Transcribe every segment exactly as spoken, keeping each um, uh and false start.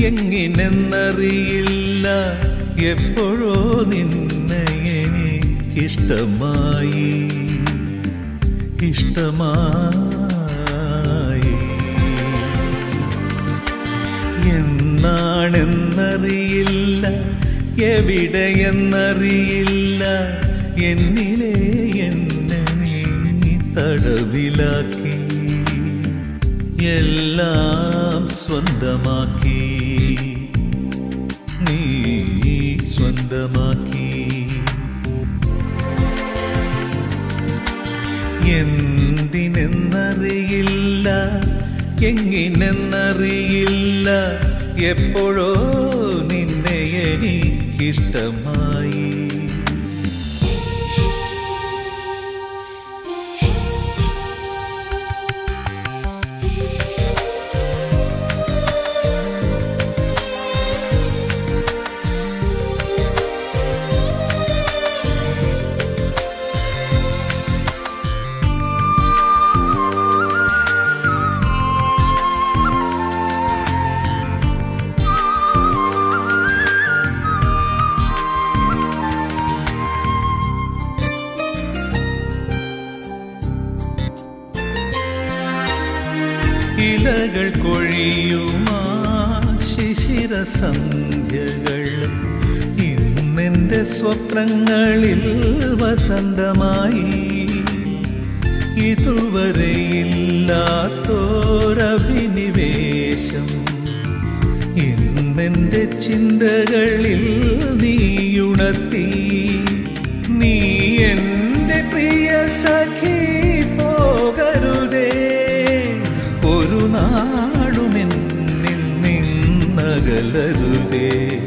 എങ്ങിനെന്നറിയില്ല എപ്പോഴോ നിന്നെ എനിക്കിഷ്ടമായി ഇഷ്ടമായി എന്നാണെന്നറിയില്ല എവിടെയെന്നറിയില്ല എന്നിലെ എന്നെ നീ തടവിലാക്കി എല്ലാം സ്വന്തമാക്കി നീ സ്വന്തമാക്കി എന്തിനെന്നറിയില്ല എങ്ങിനെന്നറിയില്ല എപ്പോഴോ നിന്നെ എനിക്കിഷ്ടമായി ഇലകൾ കൊഴിയുമാ ശിശിര സന്ധ്യകൾ ഇന്നെൻ്റെ സ്വപ്നങ്ങളിൽ വസന്തമായി ഇതുവരെയില്ലാത്തോരഭിനിവേശം ഇന്നെൻ്റെ ചിന്തകളിൽ നീയുണർത്തി നീ എൻ്റെ പ്രിയ സഖി പോകരുതേ ഒരു നാളുമെന്നിൽ നിന്നകലരുതേ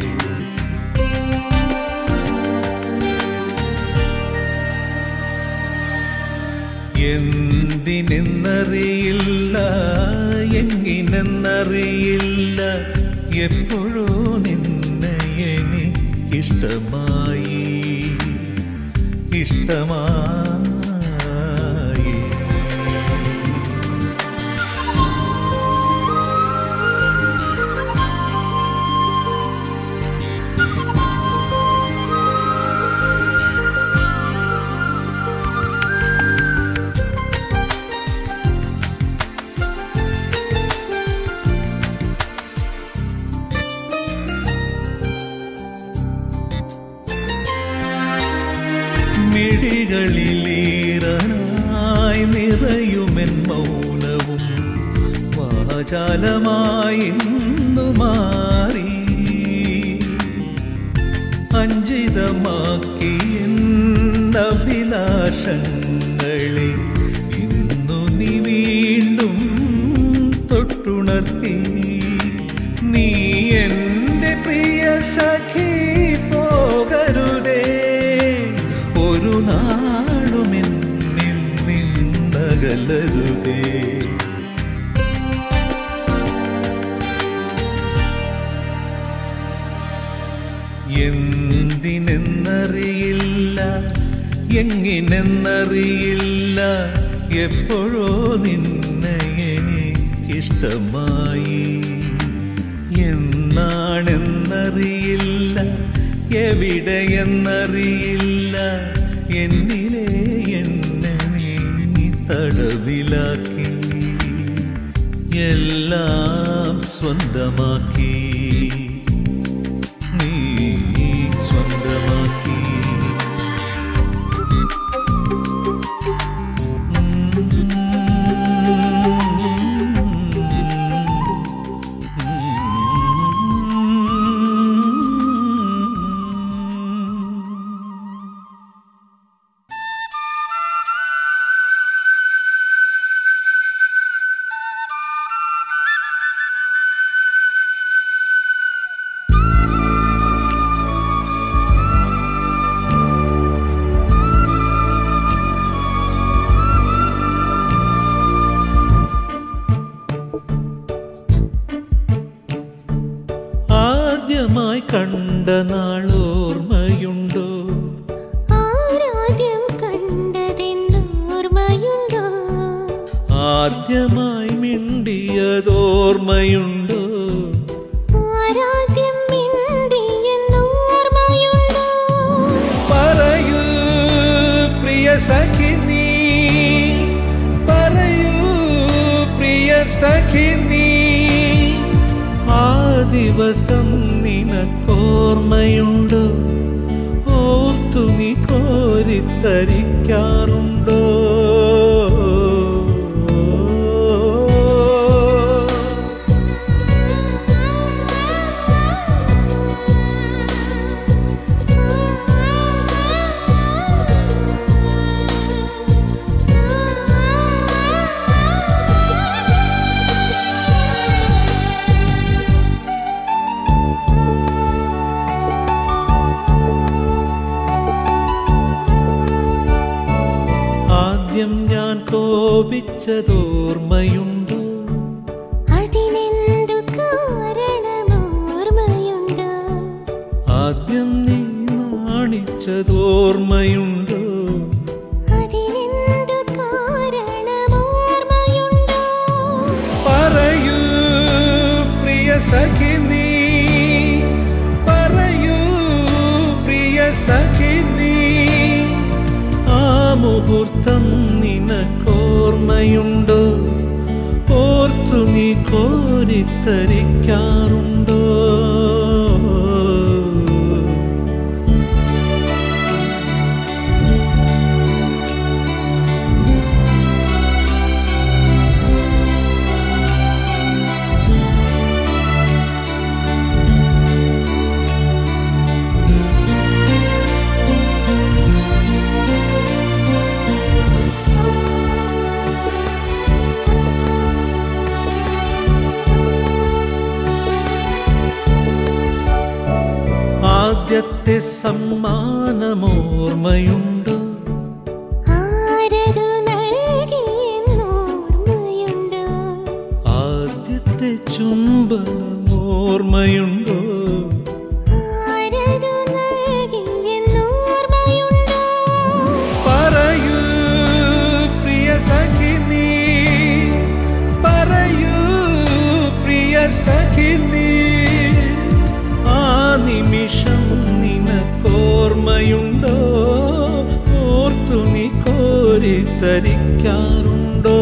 എന്തിനെന്നറിയില്ല എങ്ങിനെന്നറിയില്ല എപ്പോഴോ നിന്നെ എനിക്കിഷ്ടമായി ഇഷ്ടമായി മിഴികളിലീറനായി നിറയുമെൻ മൗനവും വാചാലമായി ഇന്നു മാറി അഞ്ചിതമാക്കി അഭിലാഷങ്ങളെ ഇന്നു നീ വീണ്ടും തൊട്ടുണർത്തി നീ എൻ്റെ പ്രിയ സഖി പോകരുതേ ഒരു നാളുമെന്നിൽ നിന്നകലരുതേ എന്തിനെന്നറിയില്ല എങ്ങിനെന്നറിയില്ല എപ്പോഴോ നിന്നെ എനിക്കിഷ്ടമായി എന്നാണെന്നറിയില്ല എവിടെയെന്നറിയില്ല എന്നിലെ എന്നെ നീ തടവിലാക്കി എല്ലാം സ്വന്തമാക്കി നീ സ്വന്തമാക്കി ആദ്യമായി കണ്ട നാളോർമ്മയുണ്ടോ ആരാദ്യം കണ്ടതെന്നോർമ്മയുണ്ടോ ആദ്യമായി മിണ്ടിയതോർമ്മയുണ്ടോ സഖി നീ പറയൂ പ്രിയ സഖി നീ ആ ദിവസം നിനക്കോർമ്മയുണ്ടോ ഓർത്തു നീ കോരിത്തരിക്കാറുണ്ടോ ഞാൻ കോപിച്ചതോർമ്മയുണ്ടോ അതിനെന്തു കാരണമോർമ്മയുണ്ടോ ആദ്യം നീ നാണിച്ചതോർമ്മയുണ്ടോ അതിനെന്തു കാരണമോർമ്മയുണ്ടോ പറയൂ പ്രിയ സഖി നീ പറയൂ പ്രിയ സഖി നീ ആ മുഹൂർത്തം നിനക്കോർമ്മയുണ്ടോ ഓർത്തു നീ കോരിത്തരിക്കാറുണ്ടോ ആദ്യത്തെ സമ്മാനമോർമ്മയുണ്ടോ ആരതു നൽകിയെന്നോർമ്മയുണ്ടോ ആദ്യത്തെ ചുംബനമോർമ്മയുണ്ടോ ആരതു നൽകിയെന്നോർമ്മയുണ്ടോ പറയൂ പ്രിയ സഖി നീ പറയൂ പ്രിയ സഖി നീ ആ നിമിഷം നിനക്കോർമ്മയുണ്ടോ ഓർത്തു നീ കോരിത്തരിക്കാറുണ്ടോ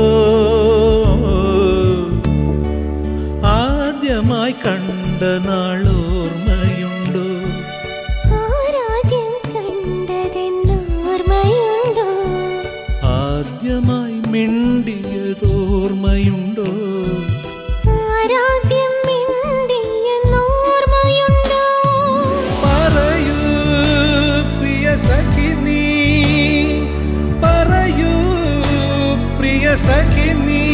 ആദ്യമായി കണ്ട നാളോർമ്മയുണ്ടോ ആരാദ്യം കണ്ടതെന്നോർമ്മയുണ്ടോ ആദ്യമായി മിണ്ടിയതോർമ്മയുണ്ടോ ആരാദ്യം മിണ്ടിയെന്നോർമ്മയുണ്ടോ പറയൂ പ്രിയ സഖി നീ പറയൂ പ്രിയ സഖി നീ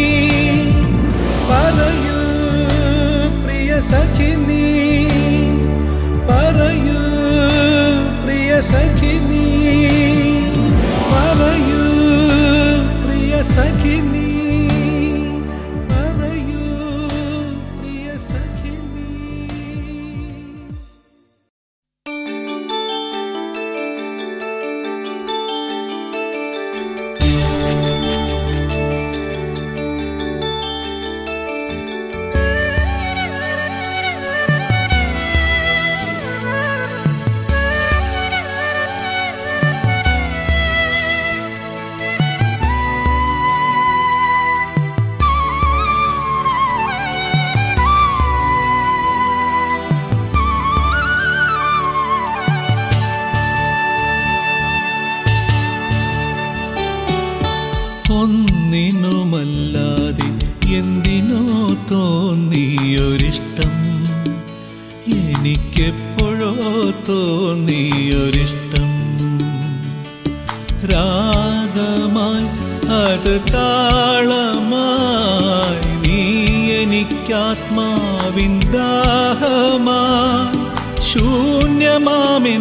പറയൂ പ്രിയ സഖി നീ പറയൂ പ്രിയ സഖി നീ പറയൂ പ്രിയ സഖി നീ പറയൂ പ്രിയ സഖി നീ ഒന്നിനുമല്ലാതെ എന്തിനോ തോന്നിയൊരിഷ്ടം എനിക്കെപ്പോഴോ തോന്നിയൊരിഷ്ടം രാഗമായി അത് താളമായി നീ എനിക്കാത്മാവിൻ ദാഹമായി ശൂന്യമാമിൻ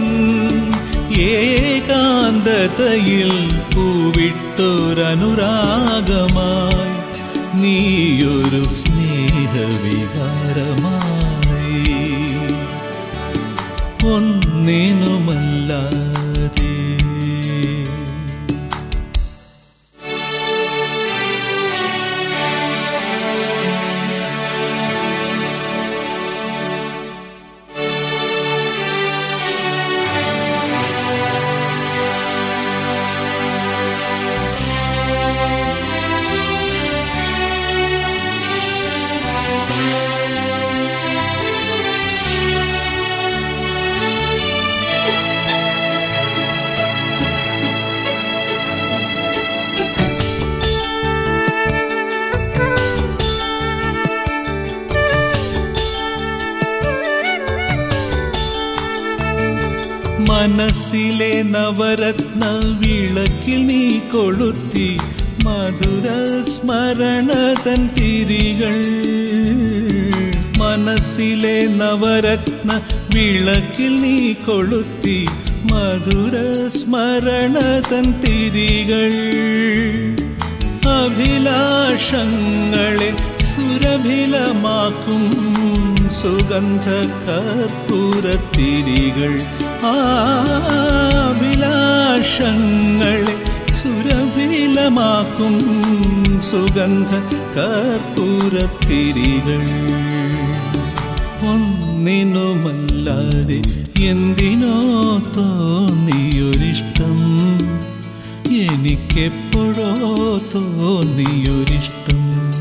ഏകാന്തതയിൽ പൂവിട്ടൊരനുരാഗമായി നീയൊരു സ്നേഹവികാരമായി ഒന്നിനുമല്ലാതെ മനസ്സിലെ നവരത്ന വിളക്കിൽ നീ കൊളുത്തി മധുര സ്മരണ തൻ തിരികൾ. മനസ്സിലെ നവരത്ന വിളക്കിൽ നീ കൊളുത്തി മധുര സ്മരണ തൻ തിരികൾ. അഭിലാഷങ്ങളെ സുരഭിലമാക്കും സുഗന്ധ കർപ്പൂരത്തിരികൾ. അഭിലാഷങ്ങളെ സുരഭിലമാക്കും സുഗന്ധ കർപ്പൂരത്തിരികൾ. ഒന്നിനുമല്ലാതെ എന്തിനോ തോന്നിയൊരിഷ്ടം, എനിക്കെപ്പോഴോ തോന്നിയൊരിഷ്ടം.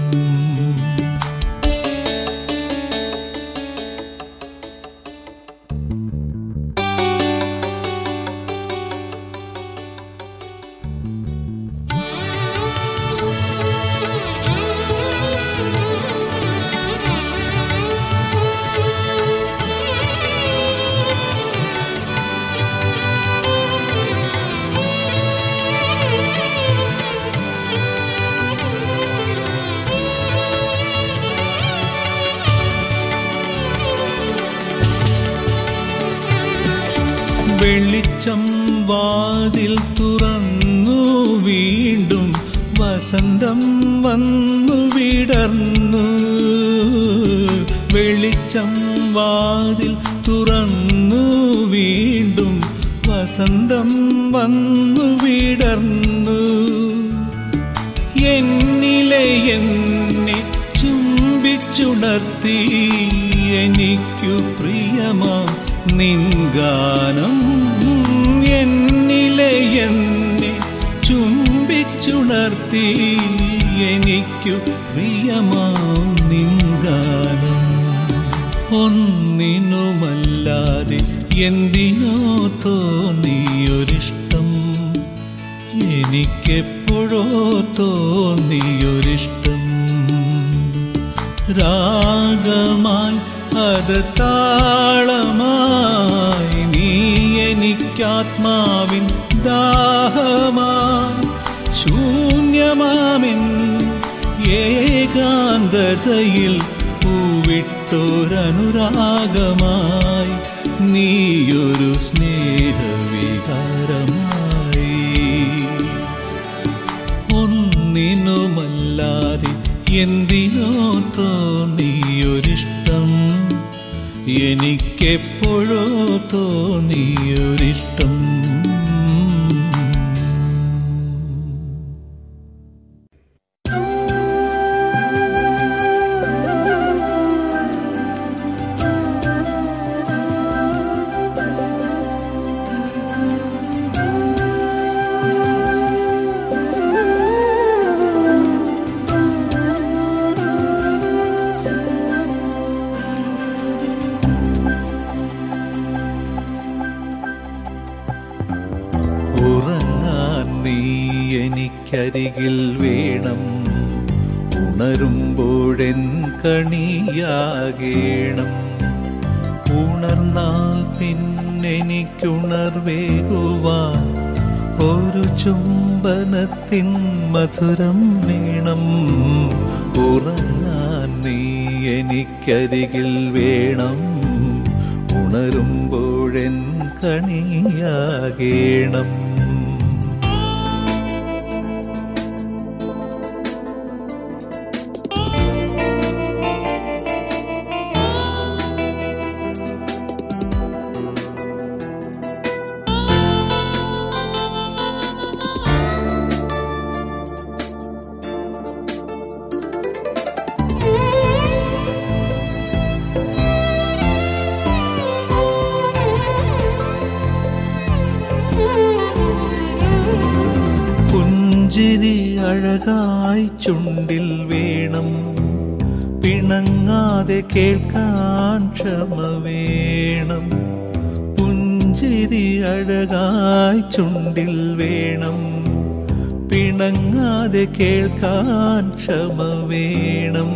വെളിച്ചം വാതിൽ തുറന്നു, വീണ്ടും വസന്തം വന്നു വിടർന്നു. വെളിച്ചം വാതിൽ തുറന്നു, വീണ്ടും വസന്തം വന്നു വിടർന്നു. എന്നിലെ എന്നെ ചുംബിച്ചുണർത്തി എനിക്കു പ്രിയമാം നിൻ ഗാനം. എന്നിലെ എന്നെ ചുംബിച്ചുണർത്തി എനിക്കു പ്രിയമാം നിൻ ഗാനം. ഒന്നിനുമല്ലാതെ എന്തിനോ തോന്നിയൊരിഷ്ടം, എനിക്കെപ്പോഴോ തോന്നിയൊരിഷ്ടം. രാഗമായി അത് താളമായി, നീ എനിക്കാത്മാവിൻ ദാഹമായി. ശൂന്യമാമിൻ ഏകാന്തതയിൽ പൂവിട്ടൊരനുരാഗമായി, നീയൊരു സ്നേഹവികാരമായി. ഒന്നിനുമല്ലാതെ എന്തിനോ തോന്നിയൊരിഷ്ടം, എനിക്കെപ്പോഴോ തോന്നിയൊരിഷ്ടം. ഉറങ്ങാൻ നീ എനിക്കരികിൽ വേണം, ഉണരുമ്പോഴെൻ കണിയാകേണം. ഉണർന്നാൽ പിന്നെനിക്കുണർവേകുവാൻ ഒരു ചുംബനത്തിൻ മധുരം വേണം. ഉറങ്ങാൻ നീ എനിക്കരികിൽ വേണം, ഉണരുമ്പോഴെൻ കണിയാകേണം. പുഞ്ചിരി അഴകായി ചുണ്ടിൽ വേണം, പിണങ്ങാതെ കേൾക്കാൻ ക്ഷമ വേണം. പുഞ്ചിരി അഴകായി ചുണ്ടിൽ വേണം, പിണങ്ങാതെ കേൾക്കാൻ ക്ഷമ വേണം.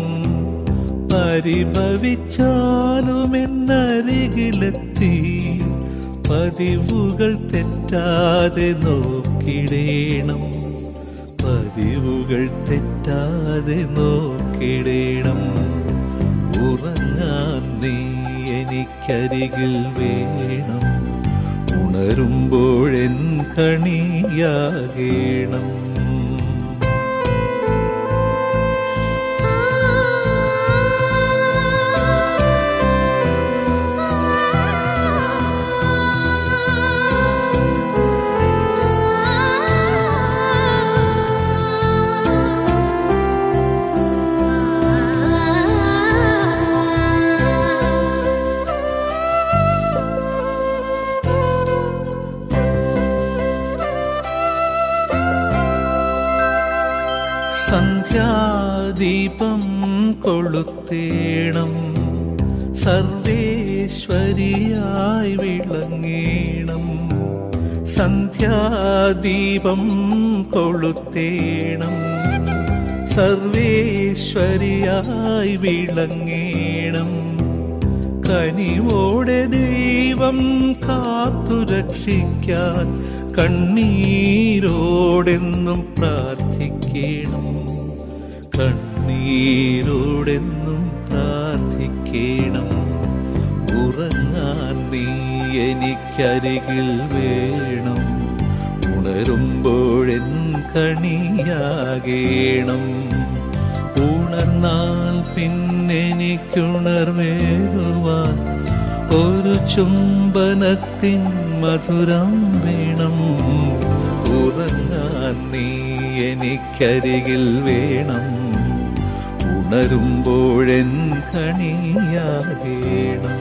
പരിഭവിച്ചാലും എന്നരികിലെത്തി പതിവുകൾ തെറ്റാതെ നോക്കിടേണം, പതിവുകൾ തെറ്റാതെ നോക്കിടേണം. ഉറങ്ങാൻ നീ എനിക്കരികിൽ വേണം, ഉണരുമ്പോഴെൻ കണിയാകേണം. സന്ധ്യാദീപം കൊളുത്തേണം, സർവേശ്വരിയായി വിളങ്ങേണം. സന്ധ്യാദീപം കൊളുത്തേണം, സർവേശ്വരിയായി വിളങ്ങേണം. കനിവോടെ ദൈവം കാത്തുരക്ഷിക്കാൻ കണ്ണീരോടെന്നും പ്രാർത്ഥിക്കണം, കണ്ണീരോടെന്നും പ്രാർത്ഥിക്കണം. ഉറങ്ങാൻ നീ എനിക്കരികിൽ വേണം, ഉണരുമ്പോഴെൻ കണിയാകേണം. ഉണർന്നാൽ പിന്നെനിക്കുണർവേകുവാൻ ഒരു ചുംബനത്തിൻ മധുരം വേണം. ഉറങ്ങാൻ നീ എനിക്കരികിൽ വേണം, ഉണരുമ്പോഴെൻ കണിയാകേണം.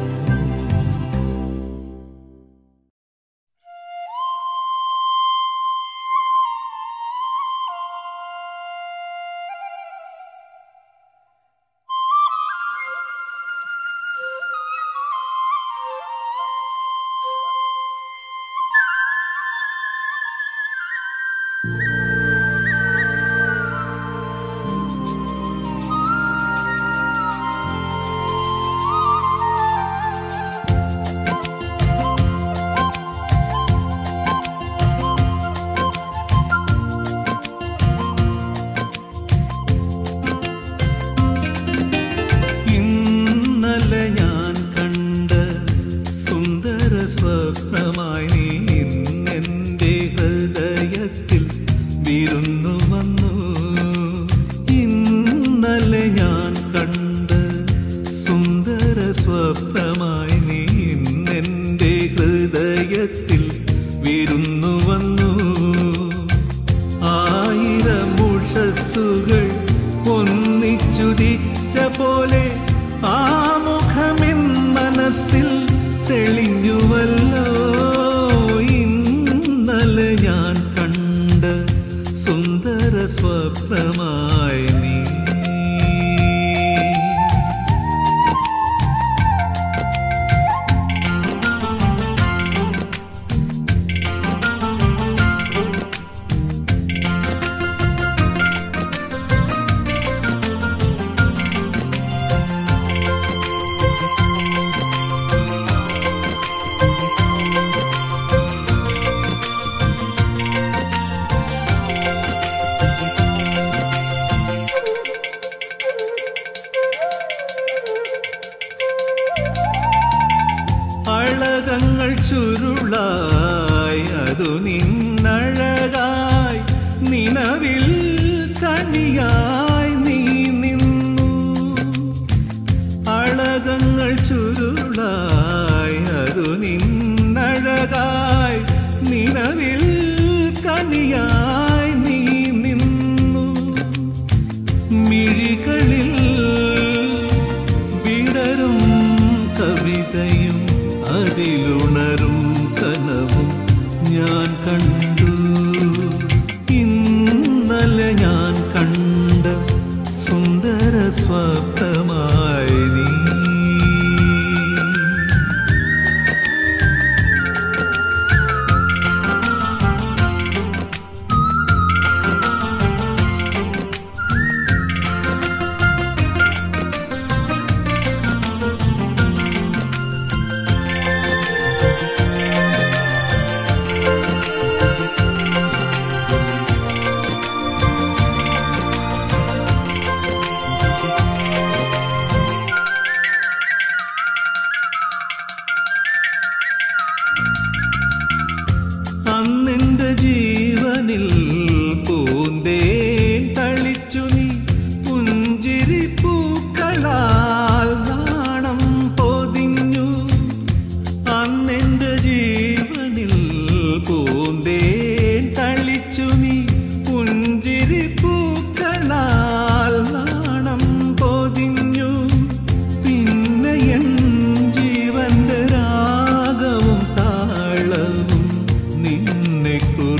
ജീവനിൽ പൂന്തേൻ തളിച്ചു നീ പുഞ്ചിരി പൂക്കളാൽ നാണം പൊതിഞ്ഞു. അന്നെന്റെ ജീവനിൽ പൂന്തേൻ തളിച്ചു നീ പുഞ്ചിരി പൂക്കളാൽ നാണം പൊതിഞ്ഞു. പിന്നെ എൻ ജീവന്റെ രാഗവും താളവും നിന്നെ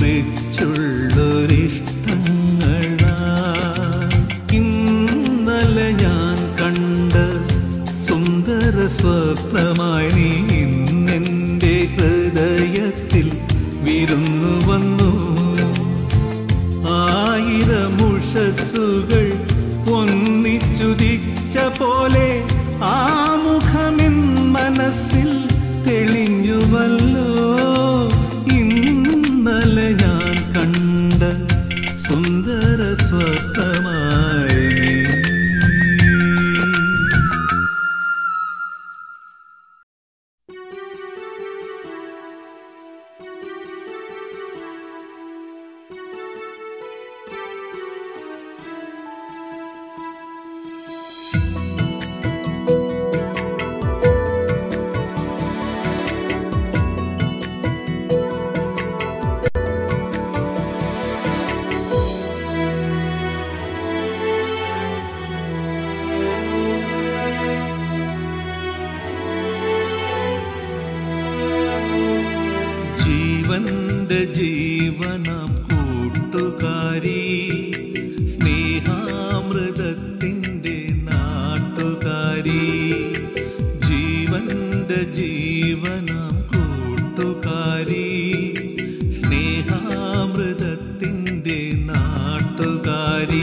കുറിച്ചുള്ളൊരിഷ്ടങ്ങളാ. ഇന്നലെ ഞാൻ കണ്ട സുന്ദര സ്വപ്നമായി നീ ഇന്നെന്റെ ഹൃദയത്തിൽ വിരുന്നു വന്നു. ആയിരമുഷസ്സുകൾ ഒന്നിച്ചുദിച്ച പോലെ ആ മുഖമെൻ മനസ്സിൽ തെളിഞ്ഞുവല്ലോ. ഇന്നലെ ഞാൻ കണ്ട സുന്ദര സ്വപ്നമായി നീ. ജീവന്റെ ജീവനാം കൂട്ടുകാരി, സ്നേഹാമൃതത്തിൻ്റെ നാട്ടുകാരി. ജീവന്റെ ജീവനാം കൂട്ടുകാരി, സ്നേഹാമൃതത്തിൻ്റെ നാട്ടുകാരി.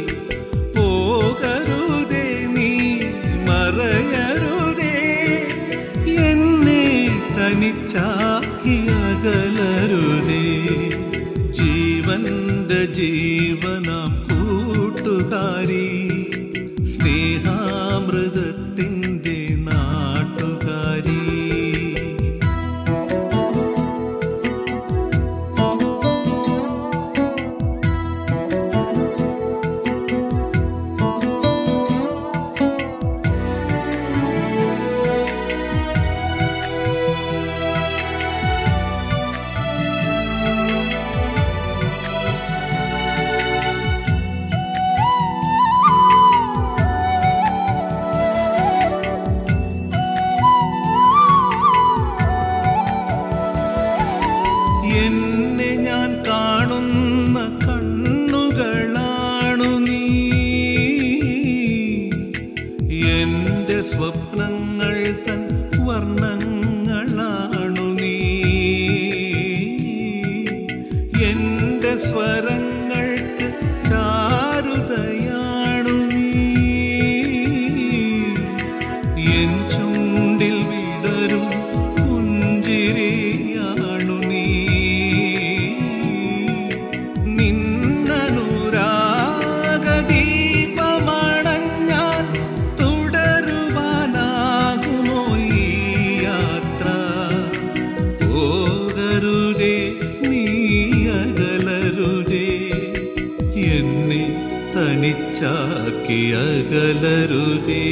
പോകരുതേ നീ മറയരുതേ, എന്നെ തനിച്ചാക്കി അകലരുതേ. ജീവന്റെ ജീവനാം കൂട്ടുകാരി, സ്നേഹാമൃതത്തിൻ്റെ നാട്ടുകാരി. എന്നെ ഞാൻ കാണുന്ന കണ്ണുകളാണു നീ, എന്റെ സ്വപ്നങ്ങൾ തൻ വർണ്ണങ്ങളാണു നീ. എന്റെ സ്വരങ്ങൾക്ക് ചാരുതയാണു നീ, എൻ ചുണ്ടിൽ വിടരും പുഞ്ചിരിയാണു നീ. നിന്നനുരാഗദീപമണഞ്ഞാൽ തുടരുവാനാകുമോ ഈ യാത്ര? പോകരുതേ നീ അകലരുതേ, എന്നെ തനിച്ചാക്കി അകലരുതേ.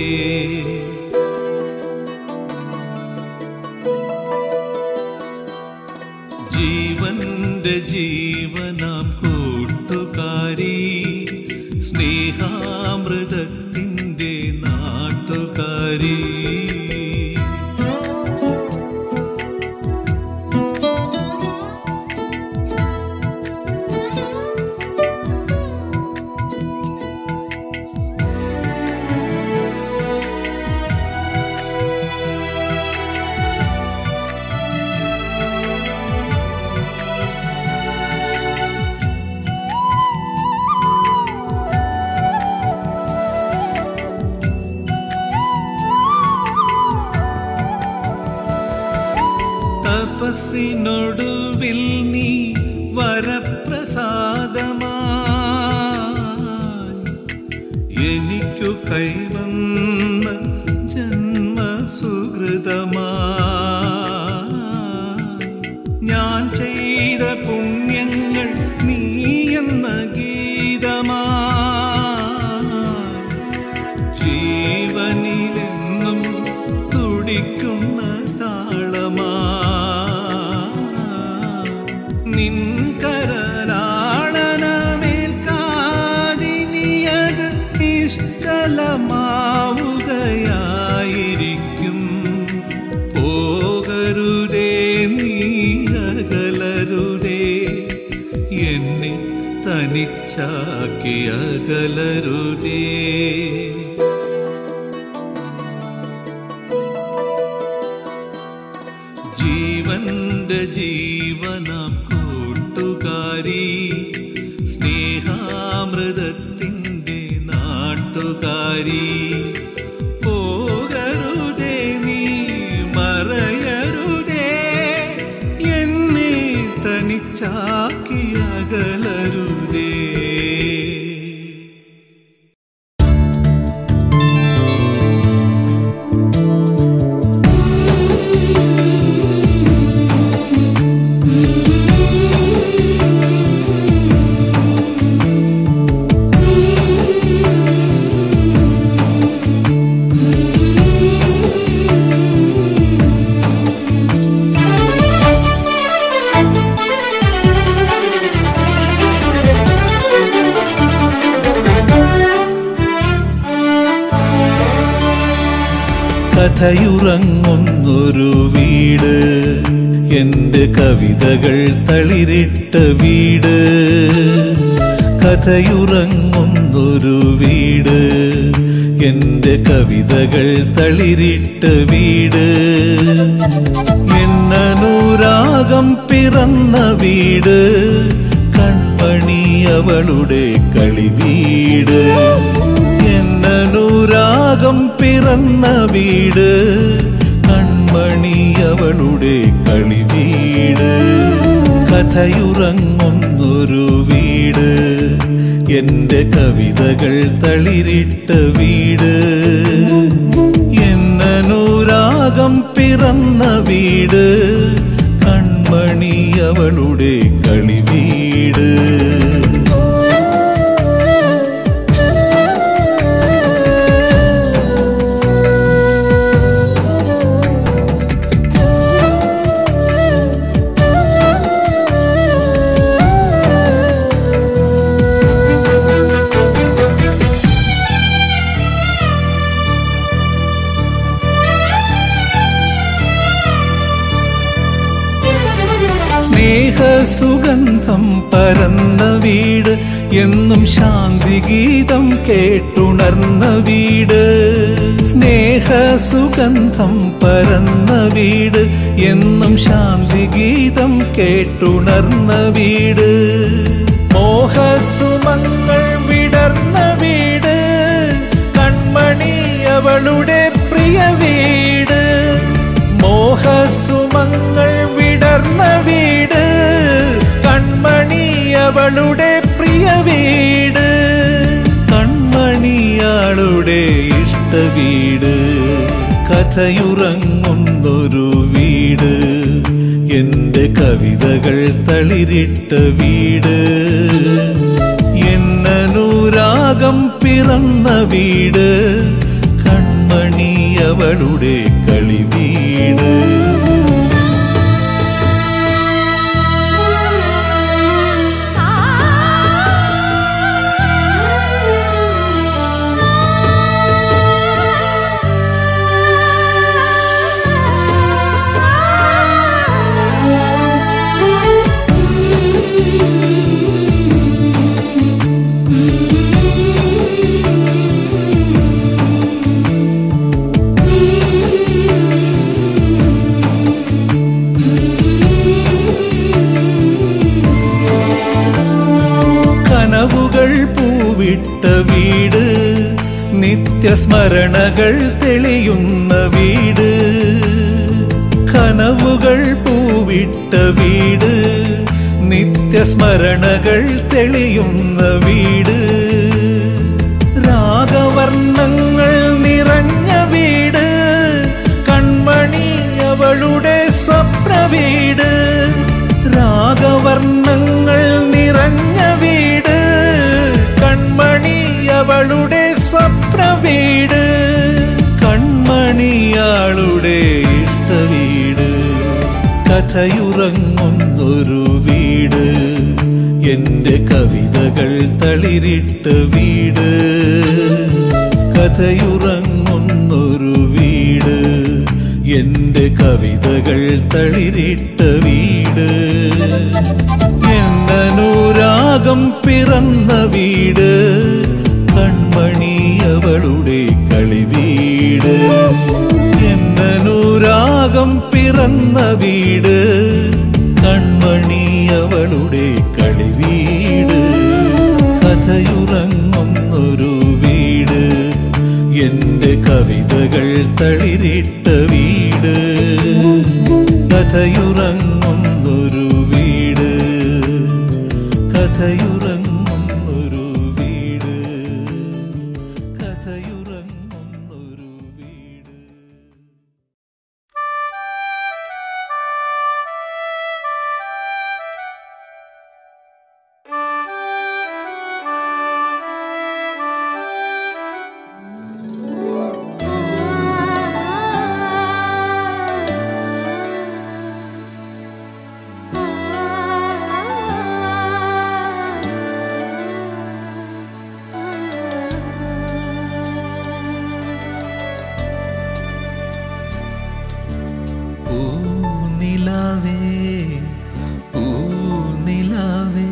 ജീവന്റെ ജീവനാം കൂട്ടുകാരി, സ്നേഹാമൃതത്തിൻ്റെ നാട്ടുകാരി. തപസ്സിനൊടുവിൽ നീ വരപ്രസാദമായി എനിക്കു കൈവന്ന ജന്മസുകൃതമായി. ഞാൻ ചെയ്ത പുണ്യങ്ങൾ നീ എന്നെ തനിച്ചാക്കി അകലരുതേ. ജീവന്റെ ജീവനാം കൂട്ടുകാരി, സ്നേഹാമൃതത്തിൻ്റെ നാട്ടുകാരി, പോകരുതേ നീ മറയരുതേ, എന്നെ തനിച്ചാക്കി അകലരുതേ. കഥയുറങ്ങുന്നൊരു വീട്, എൻ്റെ കവിതകൾ തളിരിട്ട വീട്. കഥയുറങ്ങുന്നൊരു വീട്, എൻ്റെ കവിതകൾ തളിരിട്ട വീട്. എന്നനുരാഗം പിറന്ന വീട്, കൺമണി അവളുടെ കളിവീട്. എന്നനുരാഗം പിറന്ന വീട്, കൺമണി അവളുടെ കളിവീട്. കഥയുറങ്ങുന്നൊരു വീട്, എൻ്റെ കവിതകൾ തളിരിട്ട വീട്. എന്നനുരാഗം പിറന്ന വീട്, കൺമണി അവളുടെ കളിവീട്. സ്നേഹസുഗന്ധം പരന്ന വീട്, എന്നും ശാന്തിഗീതം കേട്ടുണർന്ന വീട്. സ്നേഹസുഗന്ധം പരന്ന വീട്, എന്നും ശാന്തിഗീതം കേട്ടുണർന്ന വീട്. മോഹസുമങ്ങൾ വിടർന്ന വീട്, കൺമണി അവളുടെ പ്രിയ വീട്. മോഹസുമങ്ങൾ വിടർന്ന വീട്, കൺമണി അവളുടെ പ്രിയ വീട്. കൺമണിയാളുടെ ഇഷ്ട വീട്, കഥയുറങ്ങുന്നൊരു വീട്, എൻ്റെ കവിതകൾ തളിരിട്ട വീട്. എന്നനുരാഗം പിറന്ന വീട്, കൺമണി അവളുടെ കളിവീട്. കനവുകൾ പൂവിട്ട വീട്, നിത്യസ്മരണകൾ തെളിയുന്ന വീട്. കനവുകൾ പൂവിട്ട വീട്, നിത്യസ്മരണകൾ തെളിയുന്ന വീട്. രാഗവർണ്ണങ്ങൾ നിറഞ്ഞ വീട്, കൺമണി അവളുടെ സ്വപ്ന വീട്. രാഗവർണ്ണങ്ങൾ നിറഞ്ഞ വീട്, കൺമണി അവളുടെ സ്വപ്ന വീട്. കൺമണിയാളുടെ ഇഷ്ട വീട്, കഥയുറങ്ങുന്നൊരു വീട്, എൻ്റെ കവിതകൾ തളിരിട്ട വീട്. കഥയുറങ്ങുന്നൊരു വീട്, എൻ്റെ കവിതകൾ തളിരിട്ട വീട്. എന്നനു എന്നൊരാഗം പിറന്ന വീട് കൺമണി അവളുടെ കളിവീട് എന്നൊരാഗം പിറന്ന വീട് കൺമണി അവളുടെ കളിവീട് കഥയുറങ്ങുന്നൊരു വീട് എന്റെ കവിതകൾ തളിരിട്ട വീട് കഥയുറങ്ങുന്നൊരു വീട് കഥയുറങ്ങുന്നൊരു വീട് കഥയുറങ്ങുന്നൊരു വീട്. പൂനിലാവേ പൂനിലാവേ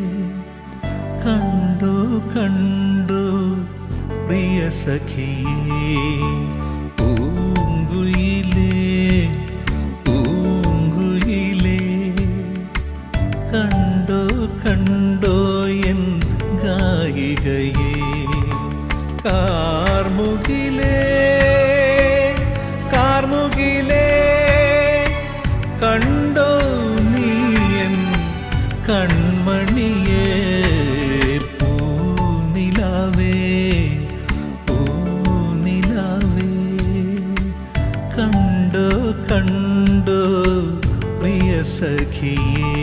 കണ്ടോ കണ്ടോ പ്രിയ സഖിയേ പൂങ്കുയിലേ പൂങ്കുയിലേ കണ്ടോ കണ്ടോ എൻ ഗായികയേ കാർമുകിലേ കാർമുകിലേ കണ്ടോ നീയൻ കൺമണിയേ പൂനിലാവേ പൂനിലാവേ കണ്ടോ കണ്ടോ പ്രിയ സഖിയേ.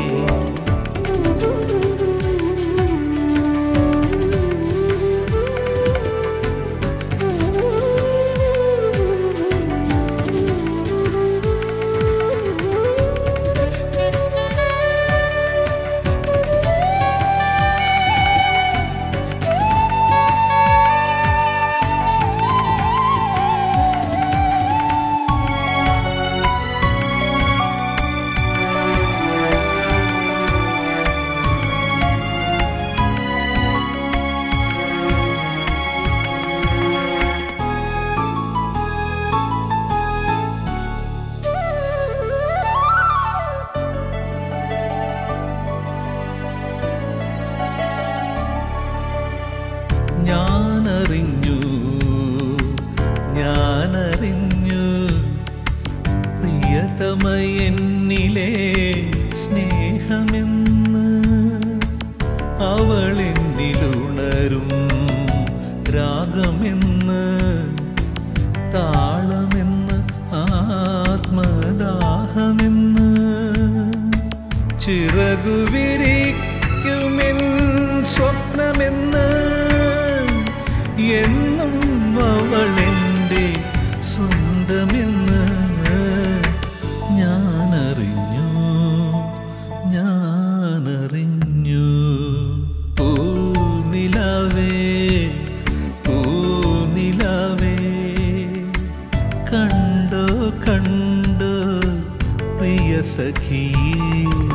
ഞാനറിഞ്ഞു ഞാനറിഞ്ഞു പ്രിയതമയെന്നിലെ സ്നേഹമെന്ന് അവളെന്നിലുണരും രാഗമെന്ന് താളമെന്ന് ആത്മദാഹമെന്ന് ചിറകുവിരിക്കുമെൻ സ്വപ്നമെന്ന് എന്നും അവളെൻ്റെ സ്വന്തമെന്ന് ഞാനറിഞ്ഞു ഞാനറിഞ്ഞു പൂനിലാവേ പൂനിലാവേ കണ്ടോ കണ്ടോ പ്രിയ സഖിയേ.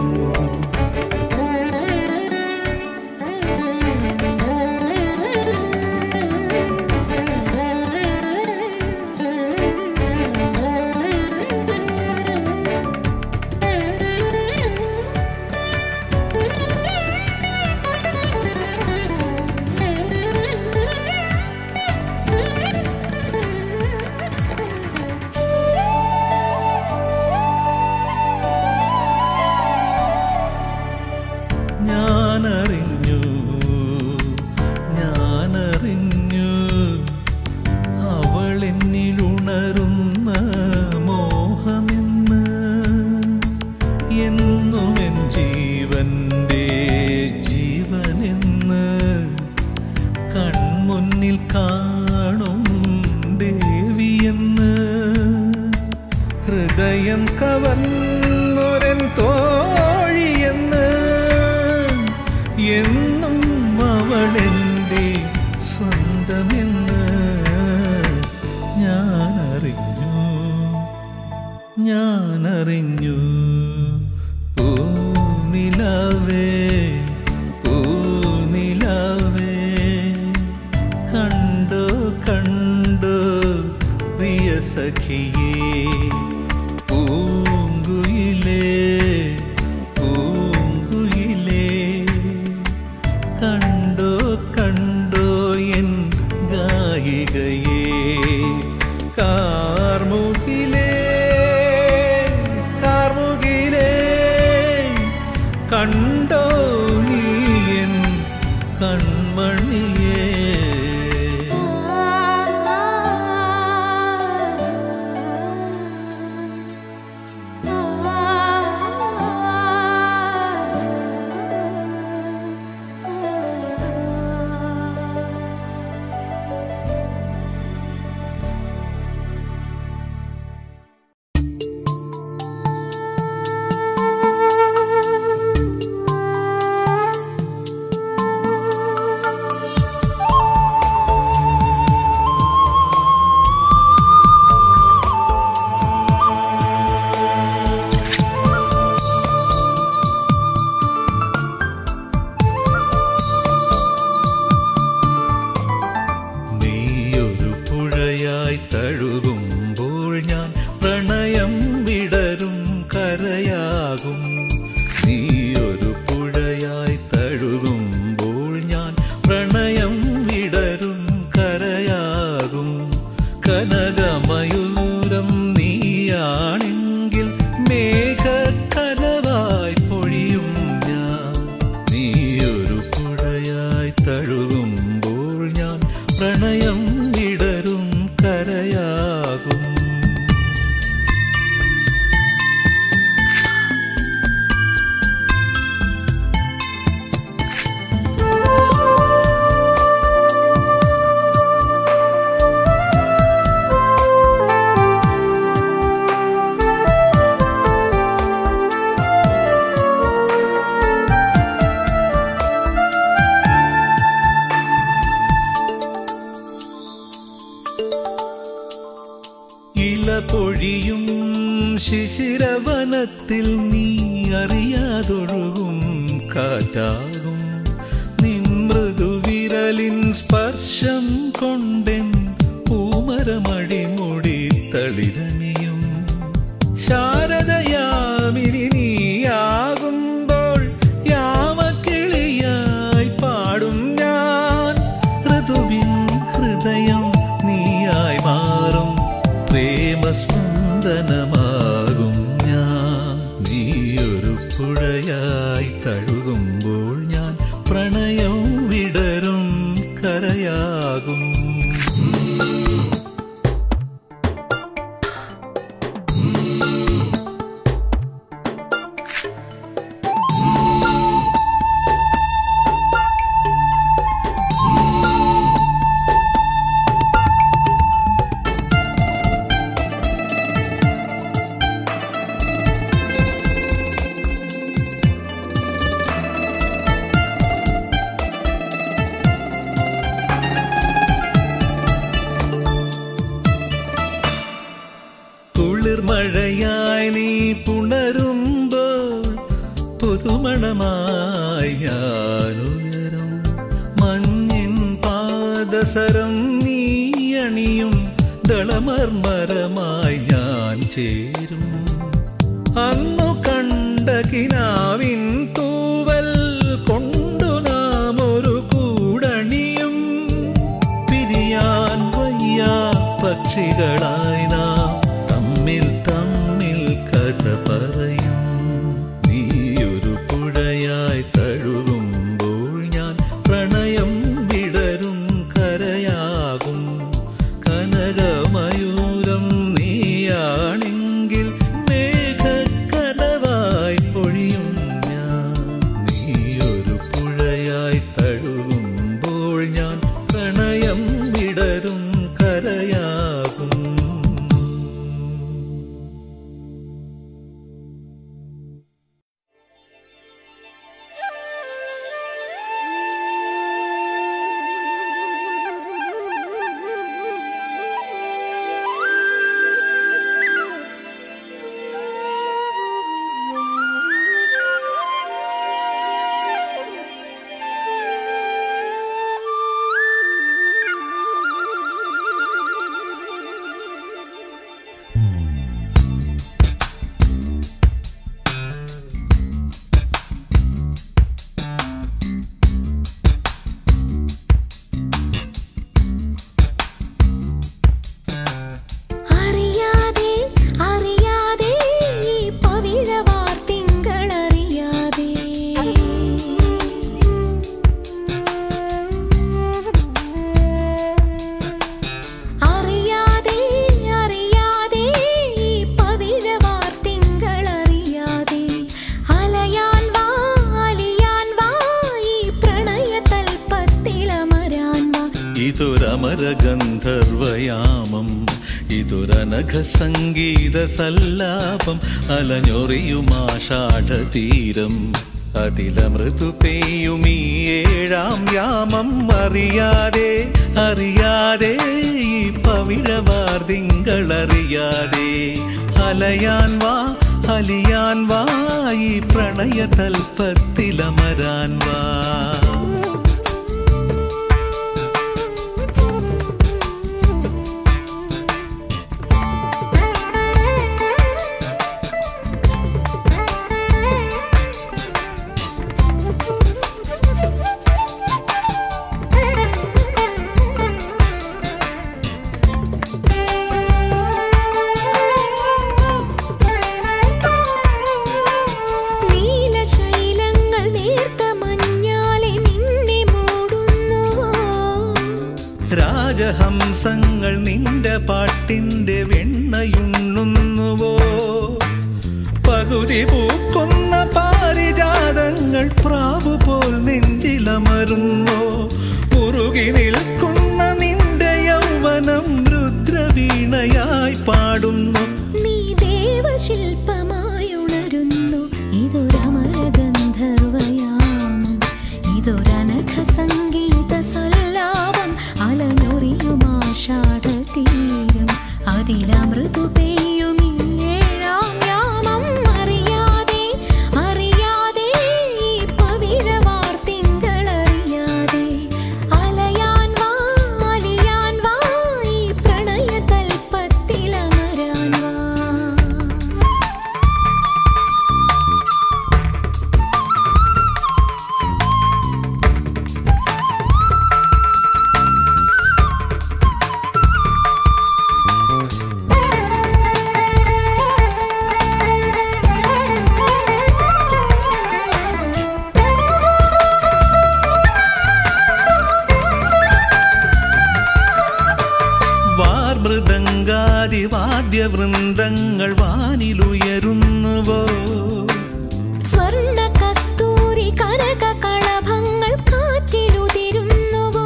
ഞാനറിഞ്ഞു ഞാനറിഞ്ഞു അവളെന്നിലുണരുന്ന മോഹമെന്ന് എന്നുമെൻ ജീവന്റെ ജീവനെന്ന് കൺമുന്നിൽ കാണും ദേവിയെന്ന് ഹൃദയം കവർന്നൊരൻ തോഴിയെന്ന് എന്നും അവളെൻ്റെ സ്വന്തമെന്ന് ഞാനറിഞ്ഞു ഞാനറിഞ്ഞു പൂനിലാവേ നീ എൻ കൺമണിയേ. തഴുകുമ്പോൾ ഞാൻ പ്രണയം വിടരും കരയാകും. നീയൊരു പുഴയായി തഴുകുമ്പോൾ ഞാൻ പ്രണയം വിടരും കരയാകും. കനകമയൂരം നീയാണെങ്കിൽ മേഘക്കലവായി പൊഴിയും ഞാൻ. നീയൊരു പുഴയായി തഴുകുമ്പോൾ ഞാൻ പ്രണയം വിടരും കരയാകും. ഇല പൊഴിയും ശിശിരവനത്തിൽ നീ അറിയാതൊഴുകും കാറ്റാകും. നിൻ മൃദുവിരലിൻ സ്പർശം കൊണ്ടെൻ പൂമരമടിമുടി തളിരണിയും. ശാരദയാമിനി നീയാകുമ്പോൾ യാമക്കിളിയായി പാടും ഞാൻ. ഋതുവിൻ ഹൃദയം നീയായി മാറും പ്രേമസ്പന്ദനമാകും ഞാൻ. നീയൊരു പുഴയായി തഴുകുമ്പോൾ ഞാൻ പ്രണയം വിടരും കരയാകും. കുളിർമഴയായി നീ പുണരുമ്പോൾ പുതുമണമായി ഞാനുയരും. മഞ്ഞിൻ പാദസരം നീ അണിയും ദളമർമരമായി ഞാൻ ചേരും. അന്നു കണ്ട കിനാവിൻ തൂവൽ കൊണ്ടു നാം ഒരു കൂടണിയും. പിരിയാൻ വയ്യാ പക്ഷികളായി നാം തമ്മിൽ തമ്മിൽ കഥ പറയും. നീയൊരു പുഴയായി തഴുകുമ്പോൾ ഞാൻ പ്രണയം വിടരും കരയാകും. കനകമയൂരം നീയാണെങ്കിൽ മേഘക്കനവായി പൊഴിയും ഞാൻ. നീയൊരു പുഴയായി തഴുകുമ്പോൾ ഞാൻ പ്രണയം വിടരും കരയാകും. ഇതൊരമരഗന്ധർവയാമം, ഇതൊരനഘ സംഗീത സല്ലാപം, അലഞ്ഞൊറിയുമാഷാഢതീരം, അതിലമൃദു പെയ്യും ഈ ഏഴാം യാമം. അറിയാതെ അറിയാതെ ഈ പവിഴവാർ തിങ്കളറിയാതെ അലയാൻ വാ അലിയാൻ വാ ഈ പ്രണയതൽപ്പത്തിലമരാൻ വാ. രാജഹംസങ്ങൾ നിന്റെ പാട്ടിന്റെ വെണ്ണയുണ്ണുന്നുവോ? പകുതി പൂക്കുന്ന പാരിജാതങ്ങൾ പ്രാവുപോൽ നെഞ്ചിലമരുന്നോ? മുറുകി നിൽക്കുന്ന നിന്റെ യൗവനം രുദ്രവീണയായി പാടുന്നു. നീ ദേവശില്പമായി ഉണരുന്നു. ഇതൊരമരഗന്ധർവയാമം, ഇതൊരനഘ സംഗീത സല്ലാപം, അലഞ്ഞൊറിയുമാഷാഢതീരം, അതിലമൃദു പെയ്യും ഈ ഏഴാം യാമം. അറിയാതെ അറിയാതെ ഈ പവിഴവാർ തിങ്കളറിയാതെ അലയാൻ വാ അലിയാൻ വാ ഈ പ്രണയതൽപ്പത്തിലമരാൻ വാ. വാദ്യവൃന്ദങ്ങൾ വാനിലുയരുന്നുവോ? സ്വർണ്ണ കസ്തൂരി കനക കളഭങ്ങൾ കാറ്റിലുതിരുന്നുവോ?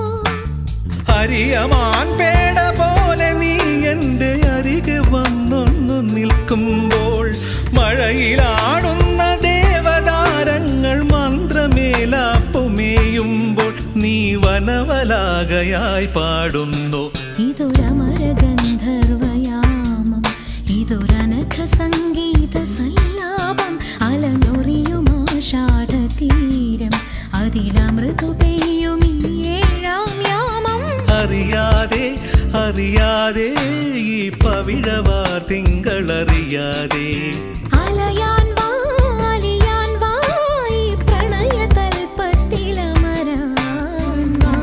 അരിയമാൻ പേട പോലെ നീ എൻ്റെ അരികെ വന്നൊന്നു നിൽക്കുമ്പോൾ, മഴയിലാടുന്ന ദേവതാരങ്ങൾ മന്ത്രമേലാപ്പുമേയുമ്പോൾ, നീ വനവലാകയായി പാടുന്നു. ഇതൊരമരഗന്ധർവയാമം, ഇതൊരനഘ സംഗീത സല്ലാപം, അലഞ്ഞൊറിയുമാഷാഢതീരം, അതിലമൃദു പെയ്യും ഈ ഏഴാം യാമം. അറിയാതെ അറിയാതെ ഈ പവിഴവാർ തിങ്കളറിയാതെ അലയാൻ വാ അലിയാൻ വാ ഈ പ്രണയതൽപ്പത്തിലമരാൻ വാ.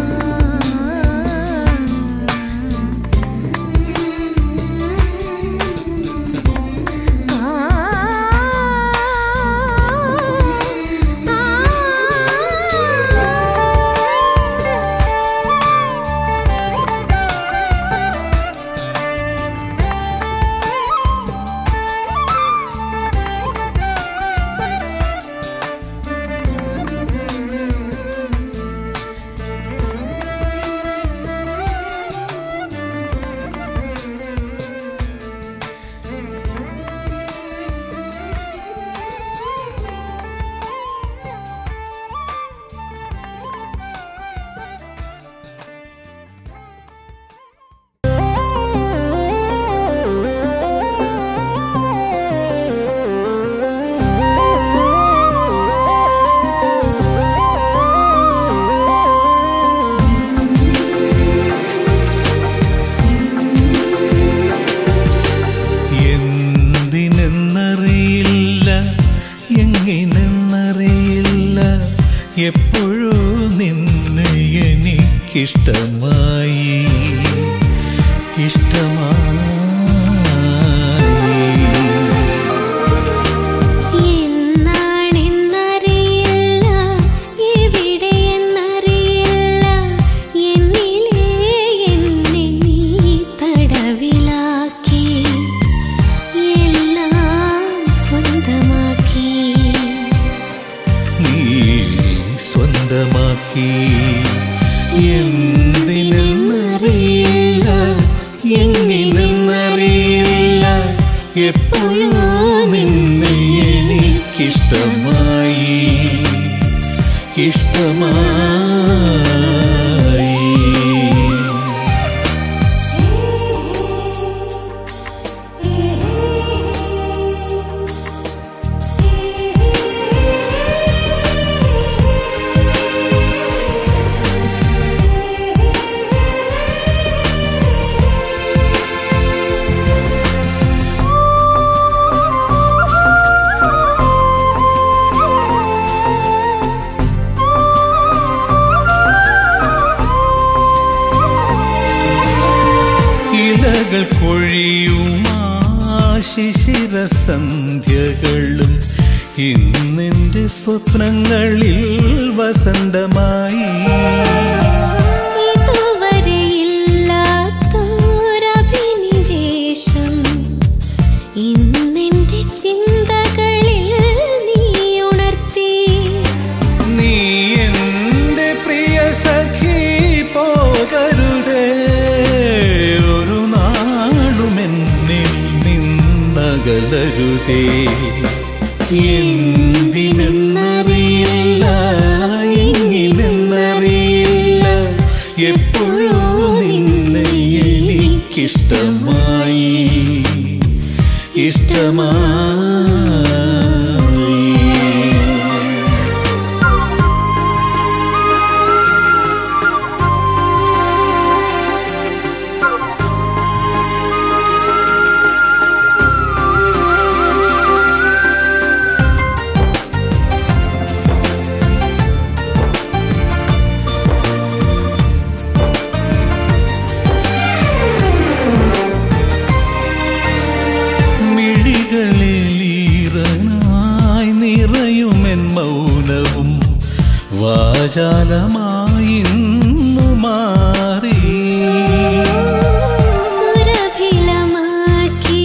എപ്പോഴും നിന്നെ എനിക്കിഷ്ടമായി ഇഷ്ടമായി. സ്വന്തമാക്കി എന്തിനെന്ന് എപ്പോഴും നിന്നെ എനിക്കിഷ്ടമായി ഇഷ്ടമായി. ഇലകൾ പൊഴിയുമാ ശിശിര സന്ധ്യകളും ഇന്നെന്റെ സ്വപ്നങ്ങളിൽ വസന്തമായി. ഇതുവരെയില്ലാത്തൊരഭിനിവേശം ഇന്നെന്റെ ചിന്തകളിൽ നീ ഉണർത്തി. നീ എന്റെ പ്രിയ സഖി പോകരുതേ, ഒരു നാളും എന്നിൽ നിന്നകലരുതേ. എന്തിനെന്നറിയില്ല എങ്ങിനെന്നറിയില്ല, എപ്പോഴും നിന്നെ എനിക്കിഷ്ടമായി ഇഷ്ടമായി. മിഴികളിലീറനായി നിറയുമെൻ മൗനവും വാചാലമായിന്നു മാറി. സുരഭിലമാക്കി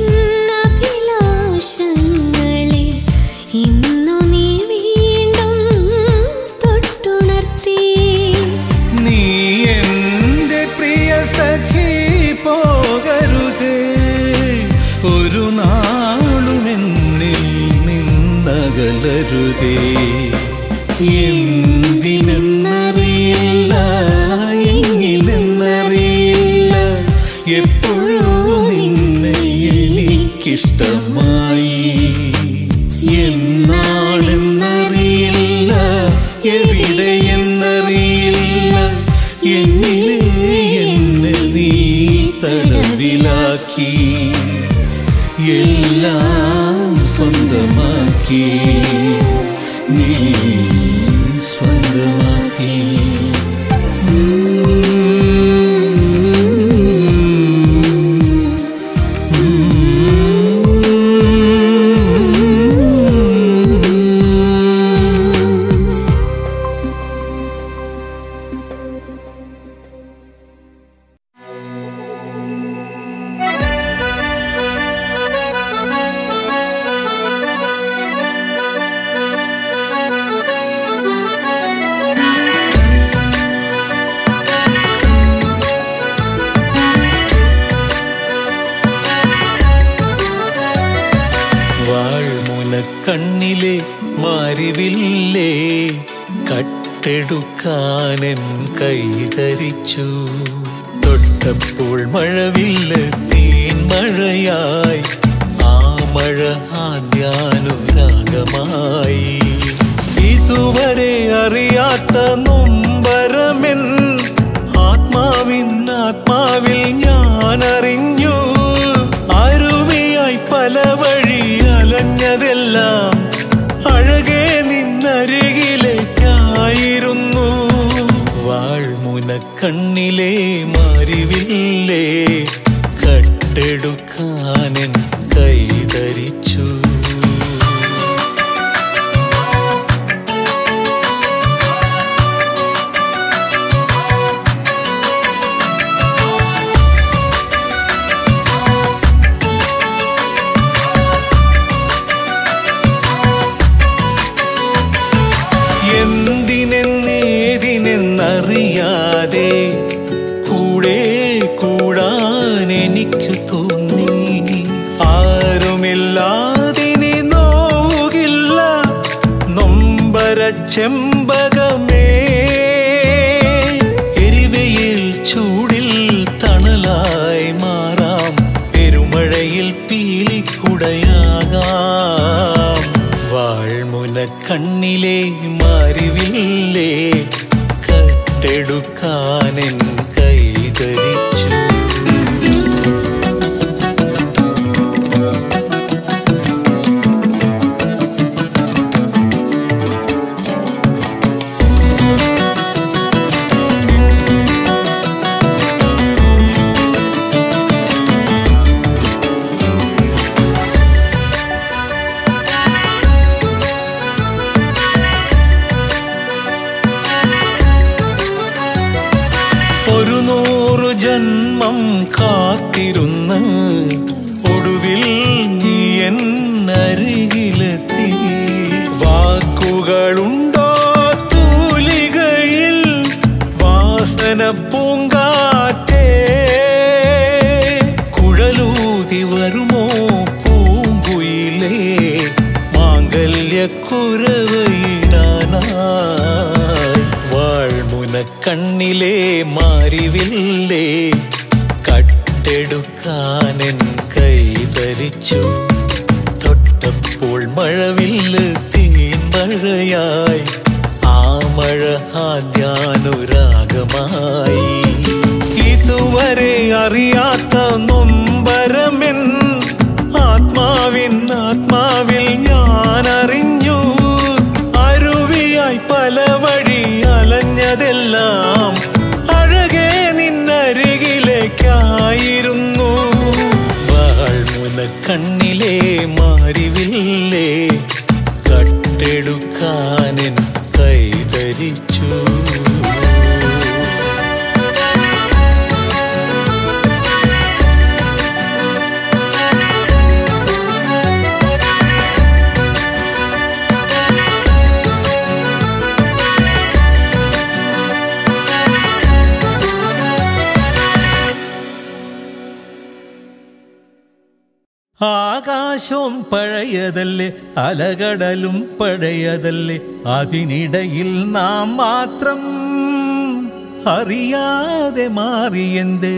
അഭിലാഷങ്ങളെ ഇന്നു നീ വീണ്ടും തൊട്ടുണർത്തി. നീ എന്റെ പ്രിയ സഖി പോകരുതേ, ഒരു നാളും എന്നിൽ നിന്നകലരുതേ. എന്തിനെന്നറിയില്ല എങ്ങിനെന്നറിയില്ല, എപ്പോഴും നിന്നെ എനിക്കിഷ്ടമായി. എന്നാളെന്നറിയില്ല എവിടെയെന്നറിയില്ല, എന്നിലെ എന്നെ നീ തടവിലാക്കി എല്ലാം സ്വന്തമാക്കി നീ സ്വന്തമാക്കി. കണ്ണിലെ മാരിവില്ലേ കട്ടെടുക്കാനെൻ കൈതരിച്ചു. തൊട്ടപ്പോൾ മഴവില്ല് തീൻ മഴയായി, ആ മഴ ആദ്യാനുരാഗമായി. ഇതുവരെ അറിയാത്ത നൊമ്പരമെൻ ആത്മാവിൻ ആത്മാവിൽ ഞാൻ അറിഞ്ഞു. അരുവിയായി പല വഴി അലഞ്ഞതെല്ലാം അഴകേ നിന്നരികിലേക്കായിരുന്നു. വാൾമുനക്കണ്ണിലെ മാരിവില്ലേ കട്ടെടുക്കാനെൻ കൈതരിച്ചു. എന്തിനെന്നേതിനെന്നറിയാതെ കൂടെ കൂടാൻ എനിക്ക് തോന്നി. ആ ചെമ്പകമേ എരിവയിൽ ചൂടിൽ തണലായി മാറാം പെരുമഴയിൽ പീലിക്കുടയാകാം വാൾമുന കണ്ണിലെ മാരിവില്ലേ കട്ടെടുക്കാനെൻ കൈതരിച്ചു ജന്മം കാത്തിരുന്ന് ഒടുവിൽ നീ എന്നരികിലെത്തി വാക്കുകളുണ്ടോ തൂലികയിൽ വാസന പൂങ്കാറ്റേ കുഴലൂതി വരുമോ പൂങ്കുയിലേ മാംഗല്യക്കുരവയിടാനായി വാൾമുന കണ്ണിലെ മാരിവില്ലേ കട്ടെടുക്കാനെൻ കൈതരിച്ചു തൊട്ടപ്പോൾ മഴവില്ല് തീൻമഴയായി ആ മഴ ആദ്യാനുരാഗമായി ഇതുവരെ അറിയാത്ത നൊമ്പരമെൻ ആത്മാവിൻ ആത്മാവിൽ ഞാൻ അറിഞ്ഞു അരുവിയായി പല വഴി അലഞ്ഞതെല്ലാം അഴകേ നിന്നരികിലേക്കായിരുന്നു വാൾമുന കണ്ണിലെ മാരിവില്ലേ കട്ടെടുക്കാനെൻ കൈതരിച്ചു ആകാശവും പഴയതല്ലേ അലകടലും പഴയതല്ലേ അതിനിടയിൽ നാം മാത്രം അറിയാതെ മാറിയെന്തേ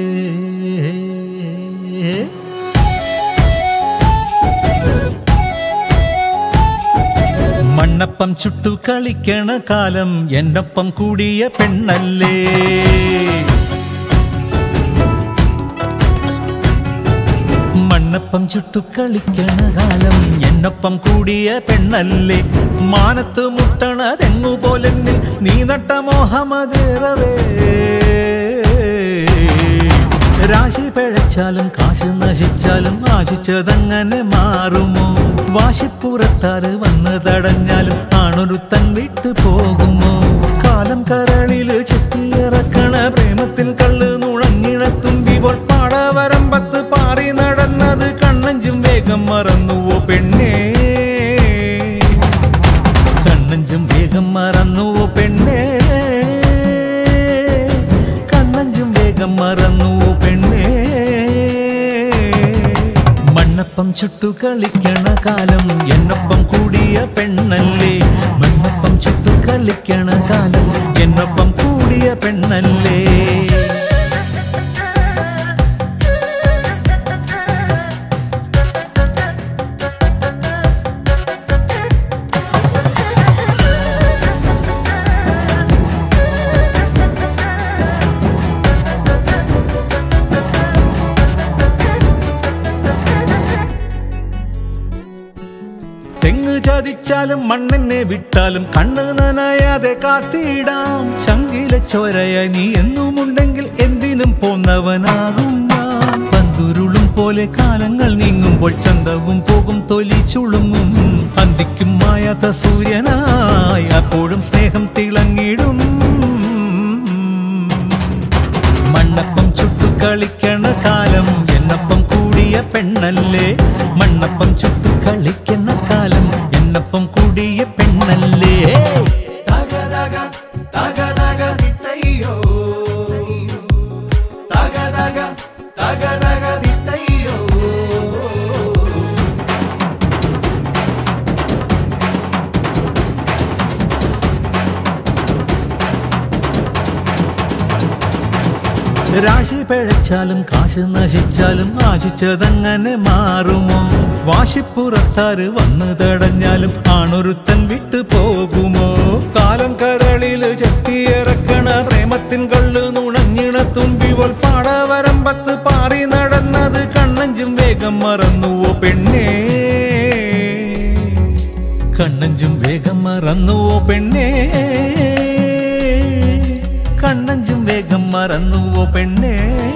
മണ്ണപ്പം ചുട്ടു കളിക്കണ കാലം എന്നൊപ്പം കൂടിയ പെണ്ണല്ലേ മണ്ണപ്പം ചുട്ടു കളിക്കണ കാലം എന്നൊപ്പം കൂടിയ പെണ്ണല്ലേ മാനത്ത് മുട്ടണ തെങ്ങുപോലെ നീ നട്ട മോഹമതേറവേ രാശി പിഴച്ചാലും കാശ് നശിച്ചാലും ആശിച്ചതങ്ങനെ മാറുമോ വാശിപ്പുറത്താറ് വന്ന് തടഞ്ഞാലും ആണൊരുത്തൻ വിട്ടു പോകുമോ കാലം കരളില് ചെത്തിയിറക്കണ പ്രേമത്തിൻ കള്ള് നുഴങ്ങിണ തുമ്പിപ്പോൾ പാടവരമ്പത്ത് പാറി നടന്നത് കണ്ണഞ്ചും വേഗം മറന്നുവോ പെണ്ണേ കണ്ണഞ്ചും വേഗം മറന്നുവോ പെണ്ണേ കണ്ണഞ്ചും വേഗം മറന്നുവോ പെണ്ണേ മണ്ണപ്പം ചുട്ടു കളിക്കണ കാലം എന്നൊപ്പം കൂടിയ പെണ്ണല്ലേ മണ്ണപ്പം ചുട്ടു കളിക്കണ കാലം എന്നൊപ്പം കൂടിയ പെണ്ണല്ലേ തെങ്ങ് ചതിച്ചാലും മണ്ണെന്നെ വിട്ടാലും കണ്ണ് നനയാതെ കാത്തിടാം ശങ്കില ചോരയായി നീ എന്നുമുണ്ടെങ്കിൽ എന്തിനും പോന്നവനാകും ഞാൻ പന്തുരുളും പോലെ കാലങ്ങൾ നീങ്ങുമ്പോൾ ചന്തവും പോകും തൊലി ചുളുങ്ങും അന്തിക്കും മായാത്ത സൂര്യനായി അപ്പോഴും സ്നേഹം തിളങ്ങിടും മണ്ണപ്പം ചുട്ടു കളിക്കണ കാലം എന്നൊപ്പം കൂടിയ പെണ്ണല്ലേ മണ്ണപ്പം ചുട്ടു കളിക്കണ കാലം എന്നൊപ്പം കൂടിയ പെണ്ണല്ലേ രാശി പിഴച്ചാലും കാശ് നശിച്ചാലും ആശിച്ചതങ്ങനെ മാറുമോ? വാശിപ്പുറത്താറ് വന്നു തടഞ്ഞാലും ആണൊരുത്തൻ വിട്ടു പോകുമോ? കാലം കരളില് ചെത്തിയിറക്കണ പ്രേമത്തിൻ കള്ളു നുണഞ്ഞിണ തുമ്പിവൾ പാടവരമ്പത്ത് പാറി നടന്നത് കണ്ണഞ്ചും വേഗം മറന്നുവോ പെണ്ണേ? കണ്ണഞ്ചും വേഗം മറന്നുവോ പെണ്ണേ? കണ്ണഞ്ചും വേഗം മറന്നുവോ പെണ്ണേ?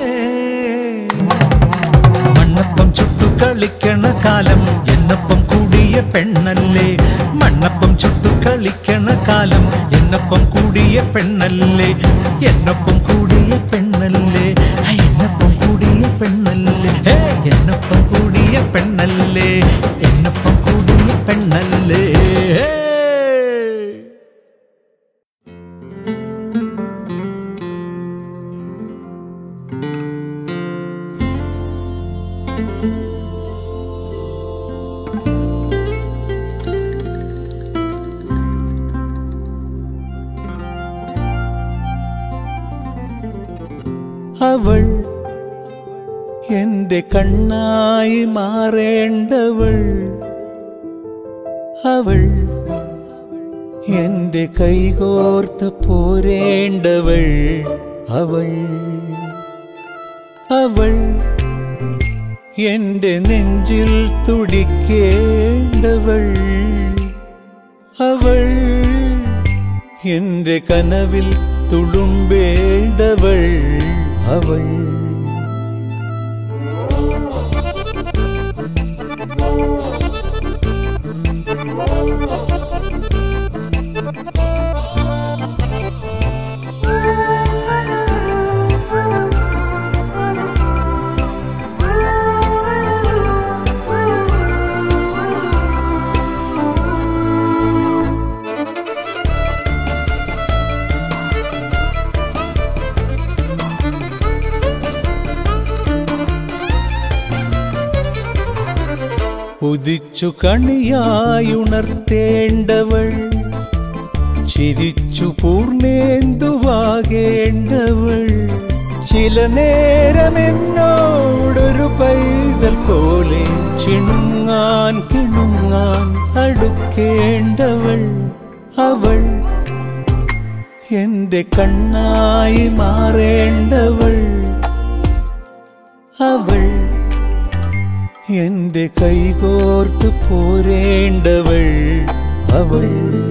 മണ്ണപ്പം ചുട്ടു കളിക്കണ കാലം എന്നൊപ്പം കൂടിയ പെണ്ണല്ലേ? മണ്ണപ്പം ചുട്ടു കളിക്കണ കാലം എന്നൊപ്പം കൂടിയ പെണ്ണല്ലേ? എന്നൊപ്പം കൂടിയ പെണ്ണല്ലേ? എന്നൊപ്പം കൂടിയ പെണ്ണല്ലേ? എന്നൊപ്പം കൂടിയ പെണ്ണല്ലേ? എന്നൊപ്പം കൂടിയ പെണ്ണല്ലേ? അവൾ എന്റെ കണ്ണായി മാറേണ്ടവൾ, അവൾ എന്റെ കൈകോർത്ത് പോരേണ്ടവൾ, അവൾ അവൾ എന്റെ നെഞ്ചിൽ തുടിക്കേണ്ടവൾ, അവൾ എന്റെ കനവിൽ തുളുമ്പേണ്ടവൾ, അവൾ ഉദിച്ചു കണിയായുണർത്തേണ്ടവൾ, ചിരിച്ചു പൂർണ്ണേന്ദുവാകേണ്ടവൾ, ചില നേരമെന്നോടൊരു പൈതൽ പോലെ ചിണുങ്ങാൻ കിണുങ്ങാൻ അടുക്കേണ്ടവൾ, അവൾ എന്റെ കണ്ണായി മാറേണ്ടവൾ, അവൾ എന്റെ കൈകോർത്ത് പോരേണ്ടവൾ, അവൾ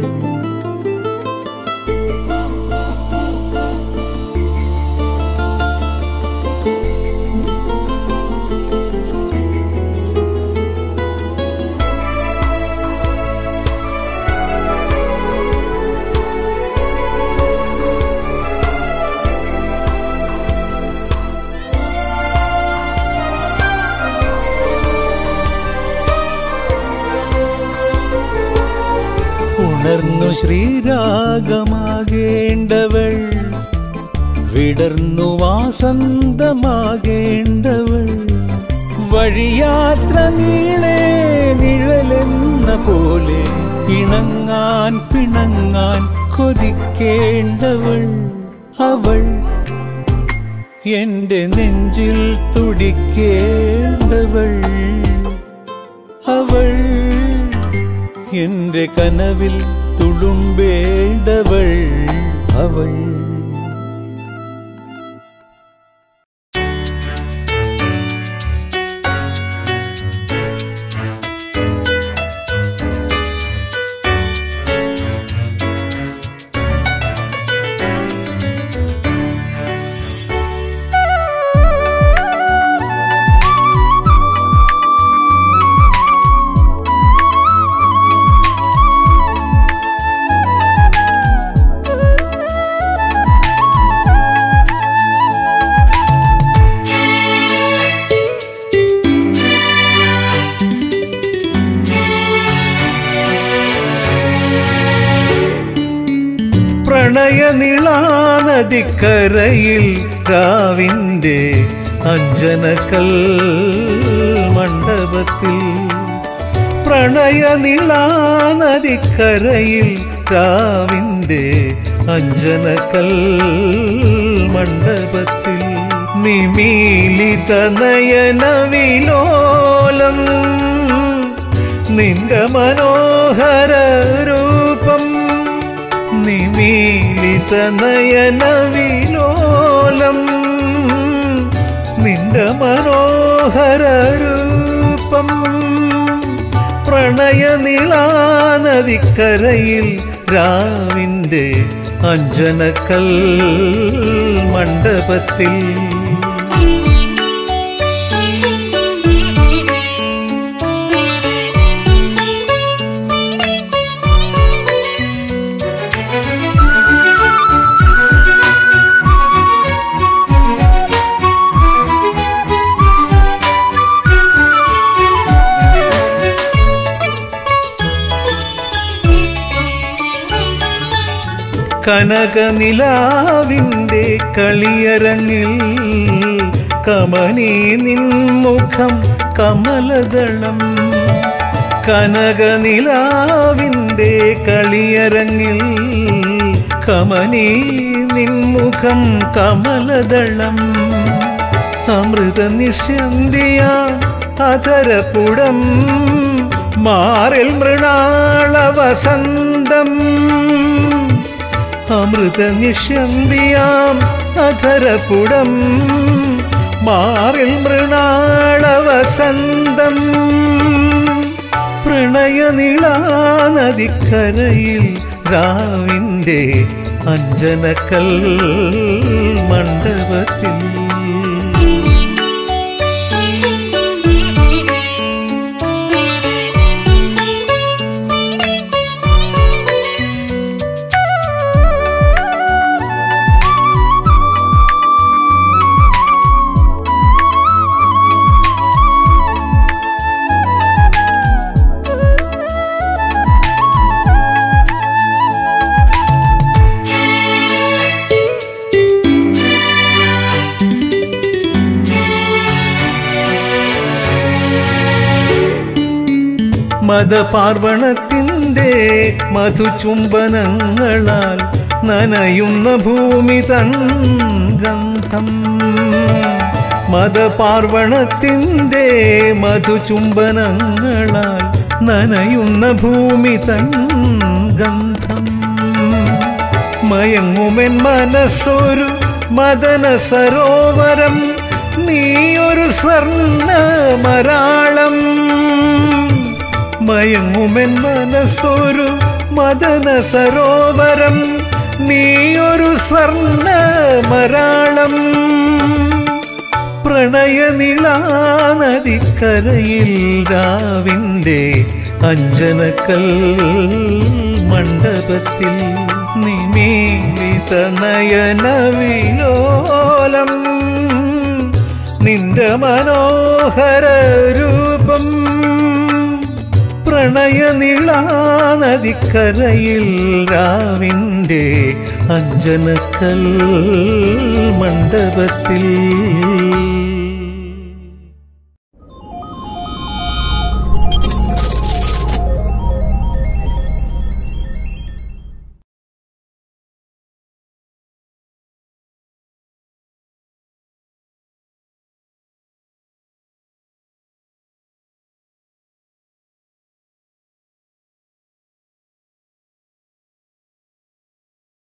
ഉണർന്നു ശ്രീരാഗമാകേണ്ടവൾ, വിടർന്നു വാസന്തമാകേണ്ടവൾ, വഴിയാത്ര നീളെ നിഴലെന്ന പോലെ ഇണങ്ങാൻ പിണങ്ങാൻ കൊതിക്കേണ്ടവൾ, അവൾ എന്റെ നെഞ്ചിൽ തുടിക്കേണ്ടവൾ, അവൾ എന്റെ കനവിൽ തുളുമ്പേണ്ടവൾ, അവൾ പ്രണയനിളാനദിക്കരയിൽ രാവിൻ്റെ അഞ്ജനക്കൽ മണ്ഡപത്തിൽ, പ്രണയനിളാനദിക്കരയിൽ രാവിൻ്റെ അഞ്ജനക്കൽ മണ്ഡപത്തിൽ നിമീലിത നയനവിലോലം നിന്റെ മനോഹര രൂപം നിമീലിത നയനവിലോലം നിന്റെ മനോഹര രൂപം പ്രണയനിളാനദിക്കരയിൽ രാവിൻ്റെ അഞ്ജനക്കൽ മണ്ഡപത്തിൽ കനകനിലാവിൻ്റെ കളിയരങ്ങിൽ കമനീ നിൻമുഖം കമലദളം കനകനിലാവിൻ്റെ കളിയരങ്ങിൽ കമനീ നിൻമുഖം കമലദളം അമൃത നിഷ്യന്തിയ അധരപുടം മാറിൽ മൃണാള വസന്തം അമൃത നിഷ്യന്തിയാം അധരപുടം മാറിൽ മൃണാള വസന്തം പ്രണയനിളാനദിക്കരയിൽ രാവിൻ്റെ അഞ്ജനക്കൽ മണ്ഡപത്തിൽ മദപാർവണത്തിൻ്റെ മധുചുംബനങ്ങളാൽ നനയുന്ന ഭൂമി തൻ ഗന്ധം മദപാർവണത്തിൻ്റെ മധുചുംബനങ്ങളാൽ നനയുന്ന ഭൂമി തൻ ഗന്ധം മയങ്ങുമെൻ മനസ്സൊരു മദന സരോവരം നീയൊരു സ്വർണ്ണ മരാളം മയങ്ങുമെൻ മനസ്സൊരു മദന സരോവരം നീയൊരു സ്വർണ്ണ മരാളം പ്രണയനിളാനദിക്കരയിൽ രാവിൻ്റെ അഞ്ജനക്കൽ മണ്ഡപത്തിൽ നിമീലിത നയനവിലോലം നിന്റെ മനോഹര രൂപം പ്രണയനിളാനദിക്കരയിൽ രാവിൻ്റെ അഞ്ജനക്കൽ മണ്ഡപത്തിൽ